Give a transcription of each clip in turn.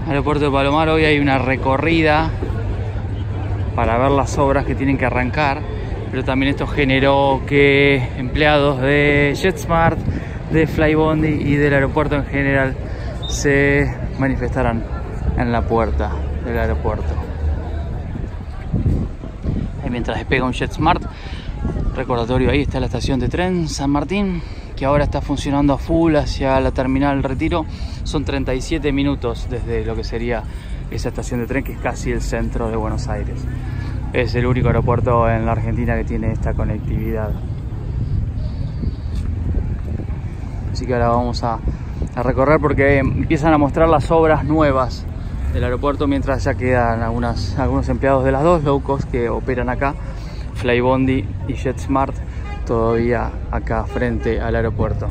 Aeropuerto de Palomar. Hoy hay una recorrida para ver las obras que tienen que arrancar, pero también esto generó que empleados de JetSmart, de Flybondi y del aeropuerto en general se manifestaran en la puerta del aeropuerto. Y mientras despega un JetSmart, recordatorio, ahí está la estación de tren San Martín, que ahora está funcionando a full hacia la terminal Retiro. Son 37 minutos desde lo que sería esa estación de tren, que es casi el centro de Buenos Aires. Es el único aeropuerto en la Argentina que tiene esta conectividad. Así que ahora vamos a recorrer porque empiezan a mostrar las obras nuevas del aeropuerto, mientras ya quedan algunos empleados de las dos low cost que operan acá, Flybondi y JetSmart, todavía acá frente al aeropuerto.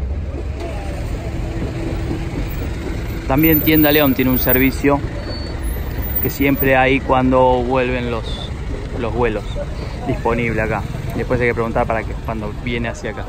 También Tienda León tiene un servicio que siempre hay cuando vuelven los vuelos, disponible acá. Después hay que preguntar para que cuando viene hacia acá.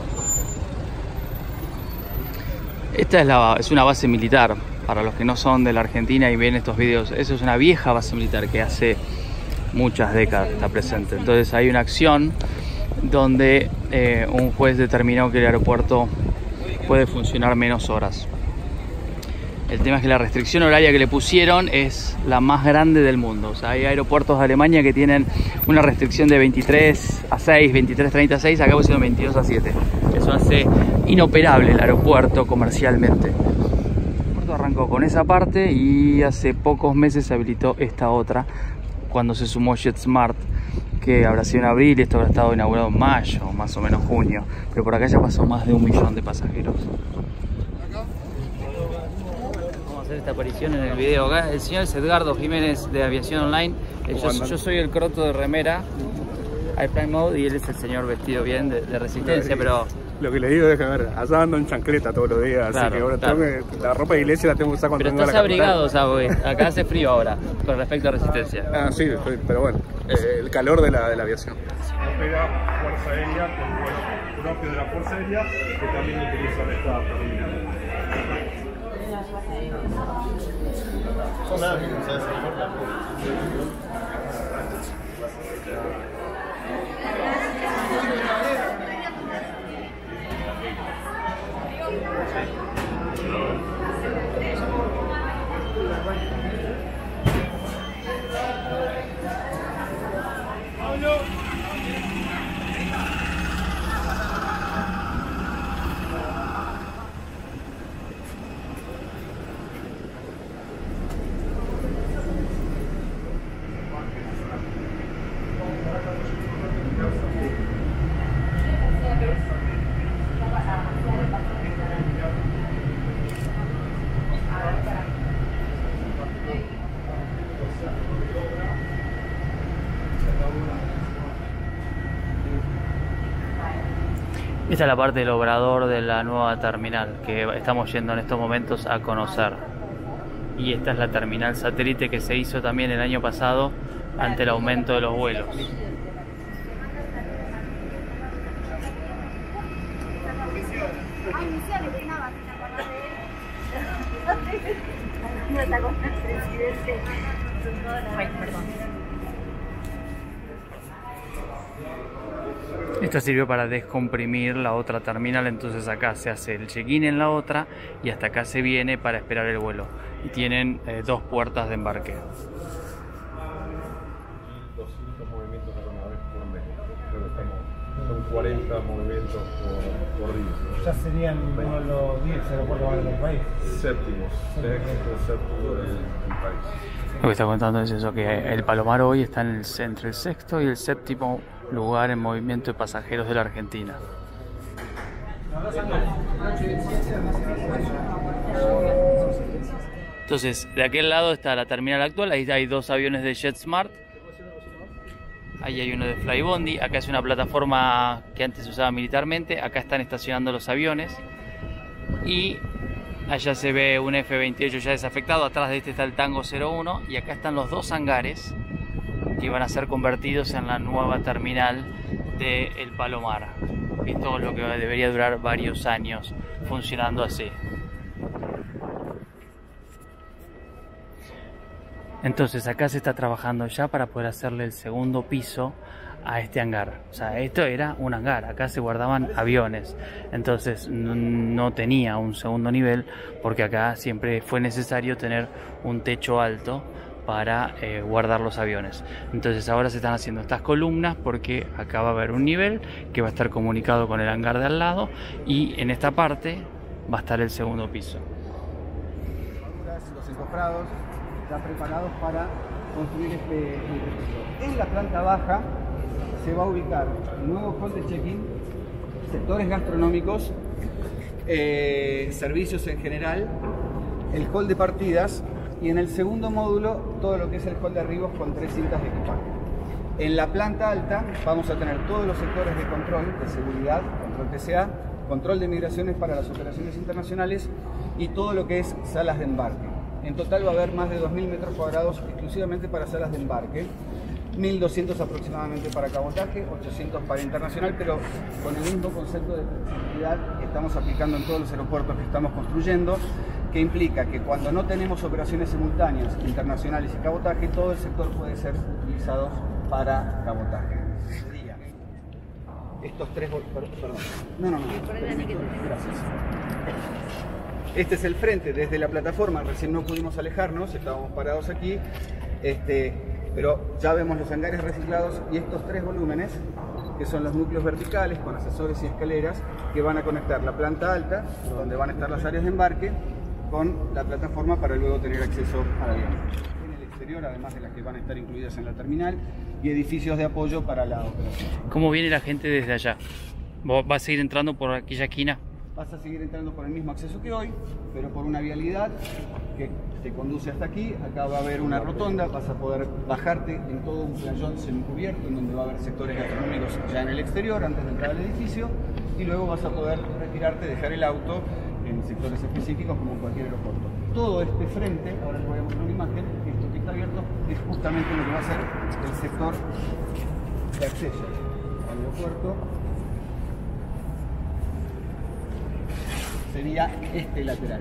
Esta es una base militar. Para los que no son de la Argentina y ven estos videos, eso es una vieja base militar que hace muchas décadas está presente. Entonces hay una acción donde un juez determinó que el aeropuerto puede funcionar menos horas. El tema es que la restricción horaria que le pusieron es la más grande del mundo. O sea, hay aeropuertos de Alemania que tienen una restricción de 23 a 6, 23:30 a 6, acá pusieron 22 a 7. Eso hace inoperable el aeropuerto comercialmente. Arrancó con esa parte y hace pocos meses se habilitó esta otra cuando se sumó JetSmart, que habrá sido en abril y esto habrá estado inaugurado en mayo, más o menos junio, pero por acá ya pasó más de 1 millón de pasajeros. Vamos a hacer esta aparición en el video acá. El señor es Edgardo Jiménez de Aviación Online. Yo soy el croto de remera Airplane Mode y él es el señor vestido bien de resistencia, pero... Lo que le digo es que, a ver, allá ando en chancleta todos los días, claro, así que ahora claro. la ropa de iglesia la tengo que usar cuando pero vengo a la estás capital. abrigado, ¿sabes? Acá hace frío ahora, con respecto a resistencia. Ah, sí, pero bueno, el calor de la aviación. Opera Fuerza Aérea con vuelos propios de la Fuerza Aérea, que también utilizan esta terminal. Esta es la parte del obrador de la nueva terminal que estamos yendo en estos momentos a conocer. Y esta es la terminal satélite que se hizo también el año pasado ante el aumento de los vuelos. Esto sirvió para descomprimir la otra terminal, entonces acá se hace el check-in en la otra y hasta acá se viene para esperar el vuelo. Y tienen 2 puertas de embarque. 200 movimientos aeronaves por mes. Creo que son 40 movimientos por día. Ya serían uno de los 10 aeropuertos del país. Séptimos, séptimo del país. Lo que está contando es eso, que el Palomar hoy está entre el sexto y el séptimo lugar en movimiento de pasajeros de la Argentina. Entonces, de aquel lado está la terminal actual, ahí hay 2 aviones de JetSmart. Ahí hay uno de Flybondi, acá es una plataforma que antes se usaba militarmente, acá están estacionando los aviones. Y allá se ve un F-28 ya desafectado, atrás de este está el Tango 01 y acá están los 2 hangares que van a ser convertidos en la nueva terminal de El Palomar. Esto es lo que debería durar varios años funcionando así. Entonces acá se está trabajando ya para poder hacerle el segundo piso a este hangar. O sea, esto era un hangar, acá se guardaban aviones, entonces no tenía un segundo nivel porque acá siempre fue necesario tener un techo alto para guardar los aviones. Entonces ahora se están haciendo estas columnas porque acá va a haber un nivel que va a estar comunicado con el hangar de al lado y en esta parte va a estar el segundo piso. Los encofrados ya preparados para construir este edificio. En la planta baja se va a ubicar el nuevo hall de check-in, sectores gastronómicos, servicios en general, el hall de partidas y en el segundo módulo todo lo que es el hall de arribos con 3 cintas de equipaje. En la planta alta vamos a tener todos los sectores de control, de seguridad, control TCA, control de migraciones para las operaciones internacionales y todo lo que es salas de embarque. En total va a haber más de 2.000 metros cuadrados exclusivamente para salas de embarque, 1.200 aproximadamente para cabotaje, 800 para internacional, pero con el mismo concepto de flexibilidad que estamos aplicando en todos los aeropuertos que estamos construyendo, que implica que cuando no tenemos operaciones simultáneas, internacionales y cabotaje, todo el sector puede ser utilizado para cabotaje. Estos tres... Perdón. No. Gracias. Este es el frente desde la plataforma, recién no pudimos alejarnos, estábamos parados aquí, pero ya vemos los hangares reciclados y estos 3 volúmenes, que son los núcleos verticales con ascensores y escaleras, que van a conectar la planta alta, donde van a estar las áreas de embarque, con la plataforma para luego tener acceso al avión. En el exterior, además de las que van a estar incluidas en la terminal, y edificios de apoyo para la operación. ¿Cómo viene la gente desde allá? ¿Va a seguir entrando por aquella esquina? Vas a seguir entrando por el mismo acceso que hoy, pero por una vialidad que te conduce hasta aquí. Acá va a haber una rotonda, vas a poder bajarte en todo un playón semicubierto en donde va a haber sectores gastronómicos ya en el exterior antes de entrar al edificio, y luego vas a poder retirarte, dejar el auto en sectores específicos como en cualquier aeropuerto. Todo este frente, ahora les voy a mostrar una imagen, esto que está abierto es justamente lo que va a ser el sector de acceso al aeropuerto. Sería este lateral.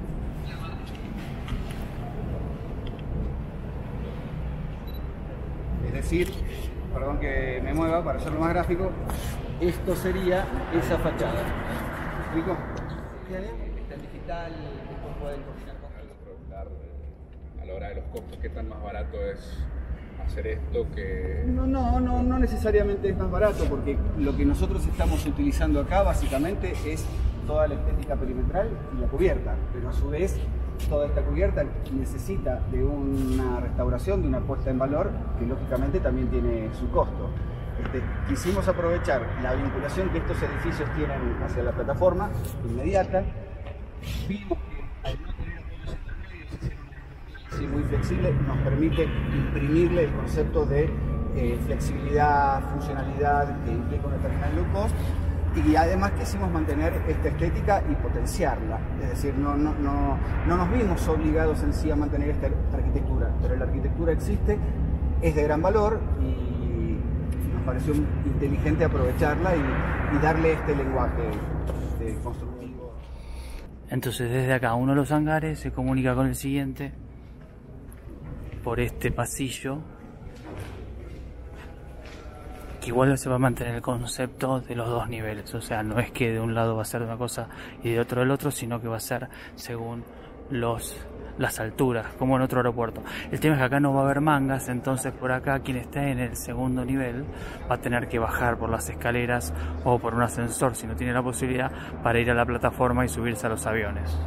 Es decir, perdón que me mueva para hacerlo más gráfico, esto sería esa fachada. ¿Me explico? Está en digital, después pueden coordinar con preguntar a la hora de los costos, ¿qué tan más barato es hacer esto que...? No necesariamente es más barato, porque lo que nosotros estamos utilizando acá básicamente es toda la estética perimetral y la cubierta, pero a su vez toda esta cubierta necesita de una restauración, de una puesta en valor que lógicamente también tiene su costo. Quisimos aprovechar la vinculación que estos edificios tienen hacia la plataforma inmediata. Vimos que al no tener apoyos intermedios, muy flexible, nos permite imprimirle el concepto de flexibilidad, funcionalidad que implica una terminal low cost. Y además quisimos mantener esta estética y potenciarla, es decir, no nos vimos obligados en sí a mantener esta arquitectura, pero la arquitectura existe, es de gran valor y nos pareció inteligente aprovecharla y darle este lenguaje constructivo. Entonces desde acá uno de los hangares se comunica con el siguiente por este pasillo, que igual se va a mantener el concepto de los 2 niveles, o sea, no es que de un lado va a ser una cosa y de otro el otro, sino que va a ser según las alturas, como en otro aeropuerto. El tema es que acá no va a haber mangas, entonces por acá quien esté en el segundo nivel va a tener que bajar por las escaleras o por un ascensor si no tiene la posibilidad para ir a la plataforma y subirse a los aviones.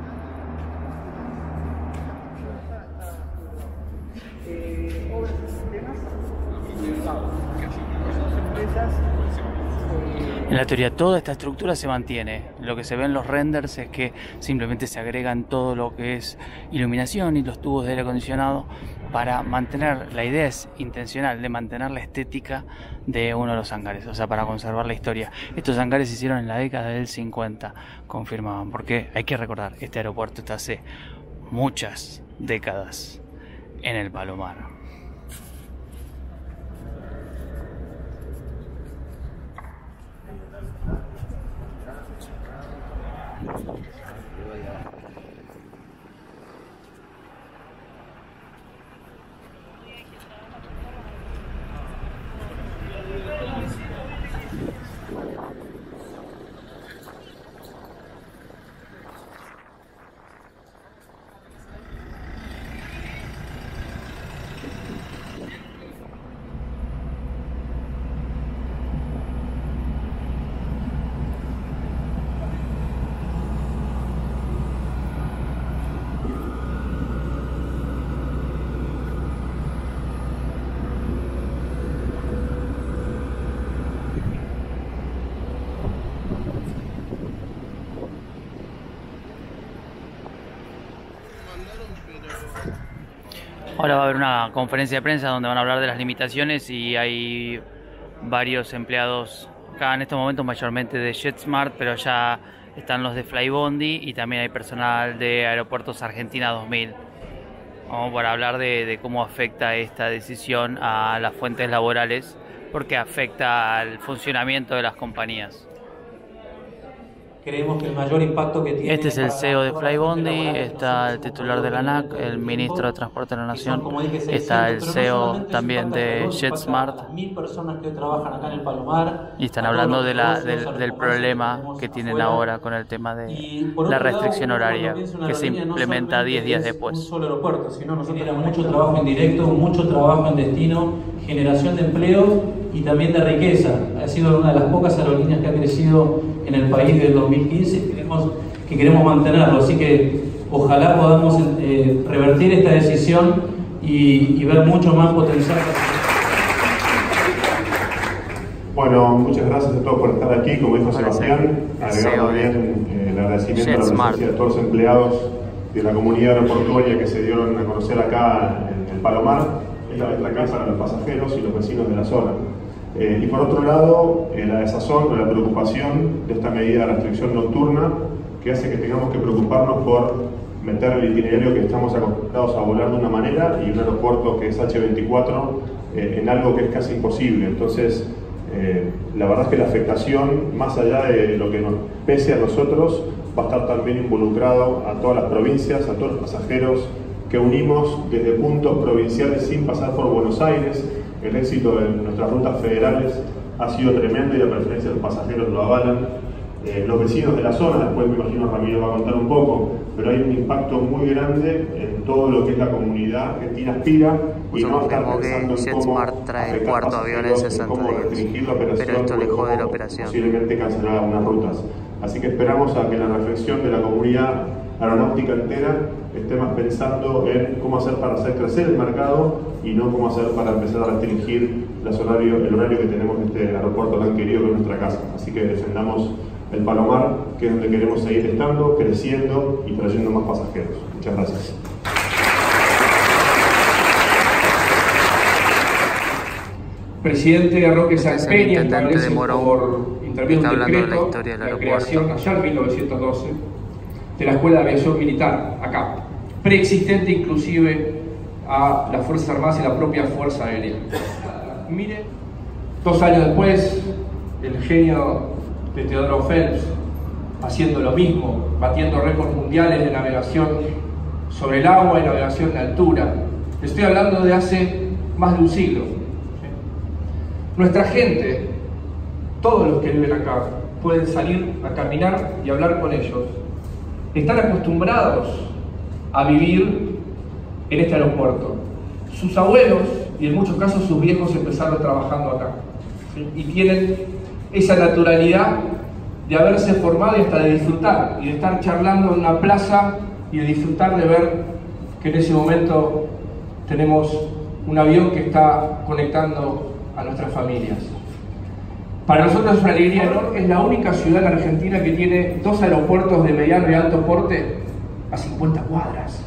En la teoría toda esta estructura se mantiene. Lo que se ve en los renders es que simplemente se agregan todo lo que es iluminación y los tubos de aire acondicionado para mantener, la idea es intencional, de mantener la estética de uno de los hangares, o sea, para conservar la historia. Estos hangares se hicieron en la década del 50, confirmaban, porque hay que recordar, este aeropuerto está hace muchas décadas en el Palomar. Ahora va a haber una conferencia de prensa donde van a hablar de las limitaciones y hay varios empleados acá en estos momentos, mayormente de JetSmart, pero ya están los de Flybondi y también hay personal de Aeropuertos Argentina 2000. Vamos para hablar de cómo afecta esta decisión a las fuentes laborales, porque afecta al funcionamiento de las compañías. Creemos que el mayor impacto que tiene... Este es el CEO de Flybondi, está el titular de la ANAC, el ministro de Transporte de la Nación, está el CEO también de JetSmart, 1000 personas que trabajan acá en el Palomar, y están hablando del problema que tienen ahora con el tema de la restricción horaria, que se implementa 10 días después. Un solo aeropuerto, sino nosotros tenemos mucho trabajo indirecto, mucho trabajo en destino, generación de empleo y también de riqueza. Ha sido una de las pocas aerolíneas que ha crecido en el país desde el 2015 y queremos mantenerlo, así que ojalá podamos revertir esta decisión y ver mucho más potencial. Bueno, muchas gracias a todos por estar aquí, como dijo Sebastián, agregando bien el agradecimiento a la presencia de todos los empleados de la comunidad aeroportuaria que se dieron a conocer acá en el Palomar. Esta es la casa para los pasajeros y los vecinos de la zona. Y por otro lado, la desazón, la preocupación de esta medida de restricción nocturna que hace que tengamos que preocuparnos por meter el itinerario que estamos acostumbrados a volar de una manera y un aeropuerto que es H24 en algo que es casi imposible. Entonces, la verdad es que la afectación, más allá de lo que nos pese a nosotros, va a estar también involucrado a todas las provincias, a todos los pasajeros que unimos desde puntos provinciales sin pasar por Buenos Aires. El éxito de nuestras rutas federales ha sido tremendo y la preferencia de los pasajeros lo avalan. Los vecinos de la zona, después me imagino Ramiro va a contar un poco, pero hay un impacto muy grande en todo lo que es la comunidad argentina aspira y no estar pensando en cómo trae el cuarto avión en 60 días, pero esto le jode la operación. Posiblemente cancelar algunas rutas. Así que esperamos a que la reflexión de la comunidad aeronáutica entera esté más pensando en cómo hacer para hacer crecer el mercado y no cómo hacer para empezar a restringir el horario que tenemos en este aeropuerto tan querido que es nuestra casa. Así que defendamos el Palomar, que es donde queremos seguir estando, creciendo y trayendo más pasajeros. Muchas gracias. Presidente Roque Sanpeña establece por intervino un decreto la creación allá en 1912 de la Escuela de Aviación Militar, acá, preexistente inclusive a las Fuerzas Armadas y la propia Fuerza Aérea. Mire, 2 años después, el genio de Teodoro Phelps haciendo lo mismo, batiendo récords mundiales de navegación sobre el agua y navegación de altura. Estoy hablando de hace más de un siglo. Nuestra gente, todos los que viven acá, pueden salir a caminar y hablar con ellos. Están acostumbrados a vivir en este aeropuerto. Sus abuelos, y en muchos casos sus viejos, empezaron trabajando acá. ¿Sí? Y tienen esa naturalidad de haberse formado y hasta de disfrutar, y de estar charlando en una plaza y de disfrutar de ver que en ese momento tenemos un avión que está conectando a nuestras familias. Para nosotros es una alegría enorme, es la única ciudad en Argentina que tiene 2 aeropuertos de mediano y alto porte a 50 cuadras.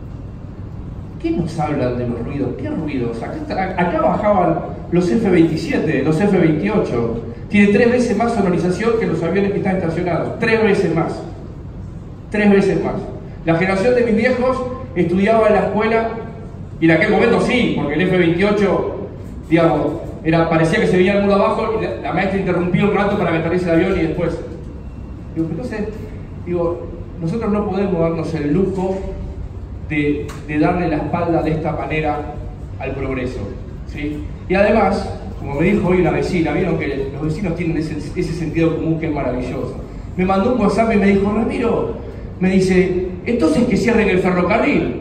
¿Qué nos hablan de los ruidos? ¿Qué ruidos? Acá bajaban los F-27, los F-28. Tiene 3 veces más sonorización que los aviones que están estacionados. 3 veces más. 3 veces más. La generación de mis viejos estudiaba en la escuela, y en aquel momento sí, porque el F-28, digamos, parecía que se veía el muro abajo y la maestra interrumpió un rato para que aterrice el avión y después. Entonces, nosotros no podemos darnos el lujo de darle la espalda de esta manera al progreso, ¿sí? Y además, como me dijo hoy una vecina, vieron que los vecinos tienen ese sentido común que es maravilloso. Me mandó un WhatsApp y me dijo: Ramiro, me dice, entonces que cierren el ferrocarril.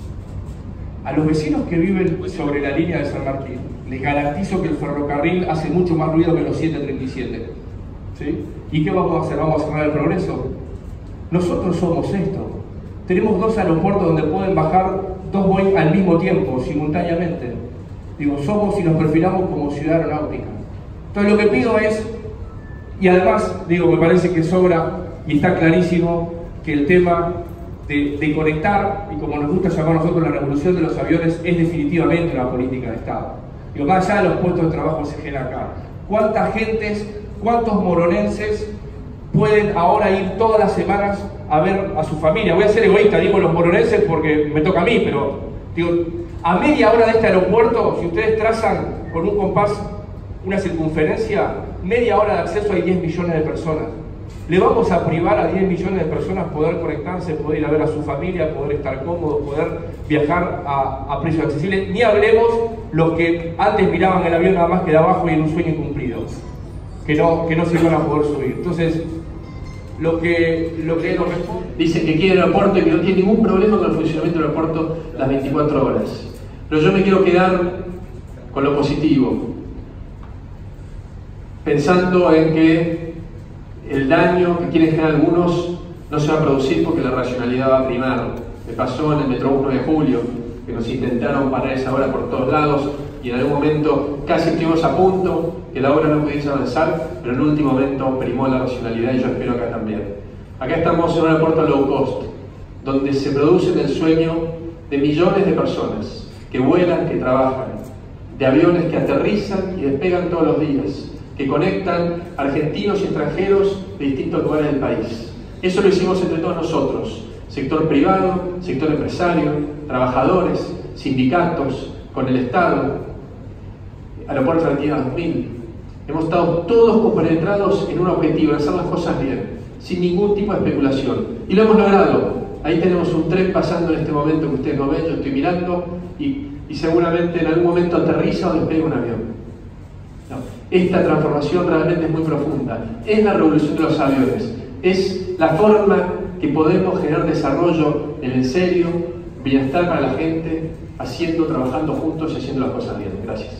A los vecinos que viven sobre la línea de San Martín, les garantizo que el ferrocarril hace mucho más ruido que los 737. ¿Sí? ¿Y qué vamos a hacer? ¿Vamos a cerrar el progreso? Nosotros somos esto. Tenemos 2 aeropuertos donde pueden bajar 2 Boeing al mismo tiempo, simultáneamente. Somos y nos perfilamos como ciudad aeronáutica. Entonces lo que pido es, y además, me parece que sobra y está clarísimo que el tema de conectar, y como nos gusta llamar a nosotros, la revolución de los aviones es definitivamente una política de Estado. Digo, más allá de los puestos de trabajo que se generan acá, ¿cuántas gentes, cuántos moronenses pueden ahora ir todas las semanas a ver a su familia? Voy a ser egoísta, digo los moronenses porque me toca a mí, pero digo, a media hora de este aeropuerto, si ustedes trazan con un compás una circunferencia, media hora de acceso hay 10 millones de personas. ¿Le vamos a privar a 10 millones de personas poder conectarse, poder ir a ver a su familia, poder estar cómodos, poder viajar a precios accesibles? Ni hablemos los que antes miraban el avión nada más que de abajo y en un sueño incumplido, que no se iban a poder subir. Entonces, lo que dicen que quiere el aeropuerto y que no tiene ningún problema con el funcionamiento del aeropuerto las 24 horas. Pero yo me quiero quedar con lo positivo, pensando en que el daño que quieren generar algunos no se va a producir porque la racionalidad va a primar. Me pasó en el Metro 1 de julio, que nos intentaron parar esa obra por todos lados y en algún momento casi estuvimos a punto que la obra no pudiese avanzar, pero en el último momento primó la racionalidad y yo espero acá también. Acá estamos en un aeropuerto low cost, donde se produce el sueño de millones de personas que vuelan, que trabajan, de aviones que aterrizan y despegan todos los días, que conectan argentinos y extranjeros de distintos lugares del país. Eso lo hicimos entre todos nosotros, sector privado, sector empresario, trabajadores, sindicatos, con el Estado, Aeropuertos Argentina 2000. Hemos estado todos compenetrados en un objetivo, en hacer las cosas bien, sin ningún tipo de especulación. Y lo hemos logrado. Ahí tenemos un tren pasando en este momento que ustedes no ven, yo estoy mirando, y seguramente en algún momento aterriza o despega un avión. No. Esta transformación realmente es muy profunda. Es la revolución de los aviones. Es la forma que podemos generar desarrollo en serio, bienestar para la gente, trabajando juntos y haciendo las cosas bien. Gracias.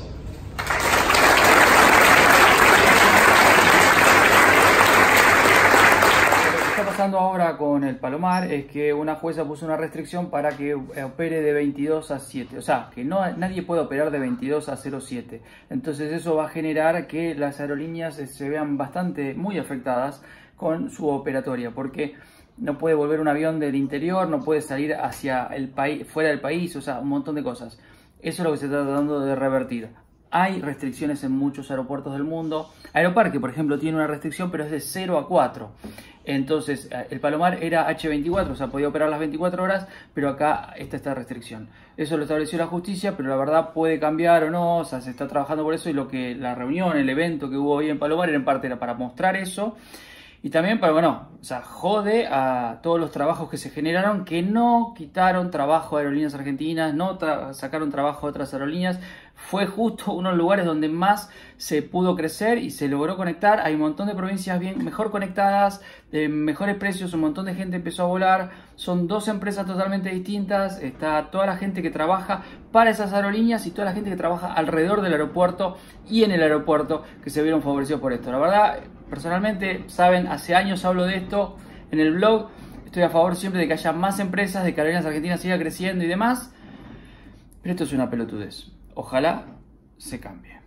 Pasando ahora con el Palomar es que una jueza puso una restricción para que opere de 22 a 7, o sea, que nadie puede operar de 22 a 07. Entonces eso va a generar que las aerolíneas se vean muy afectadas con su operatoria, porque no puede volver un avión del interior, no puede salir hacia el país, fuera del país, o sea, un montón de cosas. Eso es lo que se está tratando de revertir. Hay restricciones en muchos aeropuertos del mundo. Aeroparque, por ejemplo, tiene una restricción, pero es de 0 a 4. Entonces, el Palomar era H24, o sea, podía operar las 24 horas, pero acá está esta restricción. Eso lo estableció la justicia, pero la verdad puede cambiar o no, o sea, se está trabajando por eso, y la reunión, el evento que hubo hoy en Palomar, en parte era para mostrar eso. Y también para, o sea, jode a todos los trabajos que se generaron, que no quitaron trabajo a Aerolíneas Argentinas, no sacaron trabajo a otras aerolíneas. Fue justo uno de los lugares donde más se pudo crecer y se logró conectar. Hay un montón de provincias mejor conectadas, de mejores precios, un montón de gente empezó a volar. Son dos empresas totalmente distintas. Está toda la gente que trabaja para esas aerolíneas y toda la gente que trabaja alrededor del aeropuerto y en el aeropuerto, que se vieron favorecidos por esto. La verdad, personalmente, saben, hace años hablo de esto en el blog. Estoy a favor siempre de que haya más empresas, de que Aerolíneas Argentinas siga creciendo y demás. Pero esto es una pelotudez. Ojalá se cambie.